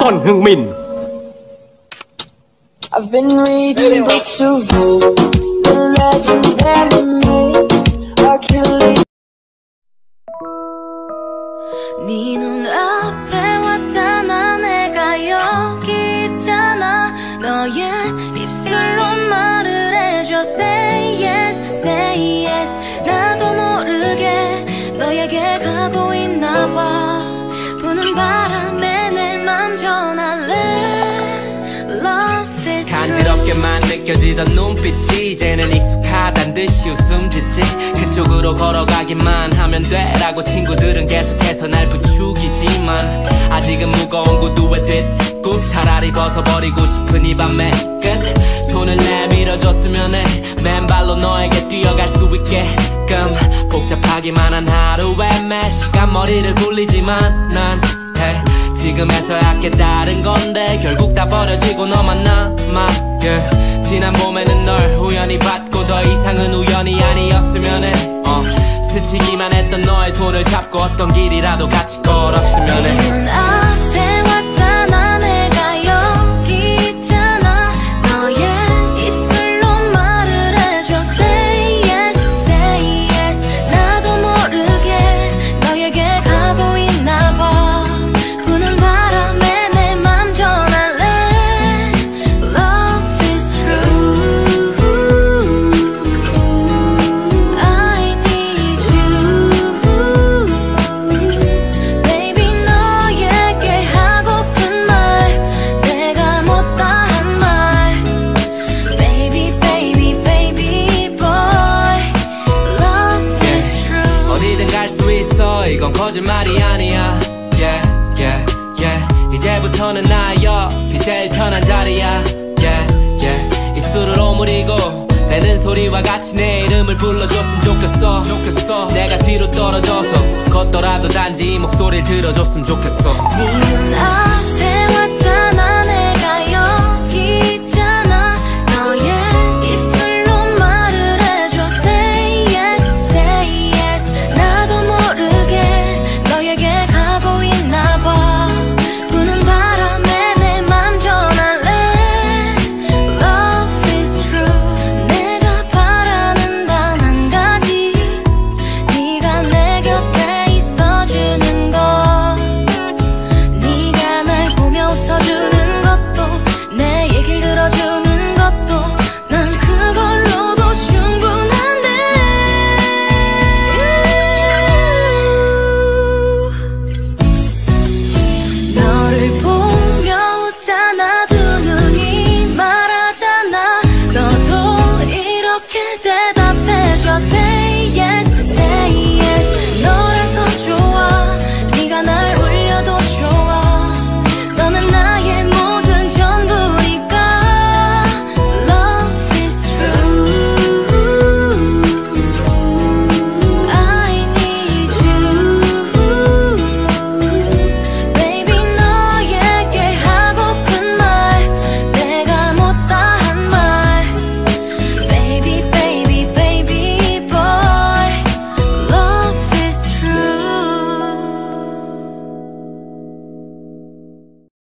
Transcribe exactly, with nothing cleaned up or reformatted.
손흥민. I've been reading books of old, the legends and the myths are killing. 네 눈앞에 왔잖아. 내가 여기 있잖아. 너의 입술로 말을 해줘. Say yes, say yes. 나도 모르게 너에게 가고 있나봐. 부는 바람에 내 맘 전할래. Love is 간지럽게만 느껴지던 눈빛이 이제는 익숙하단 듯이 웃음 짓지. 그쪽으로 걸어가기만 하면 돼라고 친구들은 계속해서 날 부추기지만 아직은 무거운 구두에 뒷굽 차라리 벗어버리고 싶은 이 밤의 끝. 손을 내밀어줬으면 해. 맨발로 너에게 뛰어갈 수 있게끔. 복잡하기만 한 하루에 매 시간 머리를 굴리지만 난 hey, 지금에서야 깨달은 건데 결국 다 버려지고 너만 남아. yeah. 지난 봄에는 널 우연히 봤고 더 이상은 우연이 아니었으면 해. 어, 스치기만 했던 너의 손을 잡고 어떤 길이라도 같이 걸었으면 해. 눈 앞에 왔잖아. 내가 여기 있잖아. 너의 입술로 말을 해줘. Say yes, say yes. 나도 모르게 너에게 가고 있나봐. 부는 바람에 내 맘 전할래. Love is true. I need you. Baby 너에게 하고픈 말 내가 못다 한 말. Baby baby baby boy. Love is true. 어디든 갈 수 있어. 이건 거짓말이 아니야. Yeah, yeah, yeah. 이제부터는 나의 옆이 제일 편한 자리야. Yeah, yeah. 입술을 오므리고 내는 소리와 같이 내 이름을 불러줬으면 좋겠어. 좋겠어. 내가 뒤로 떨어져서 걷더라도 단지 이 목소리를 들어줬으면 좋겠어. 네 눈 앞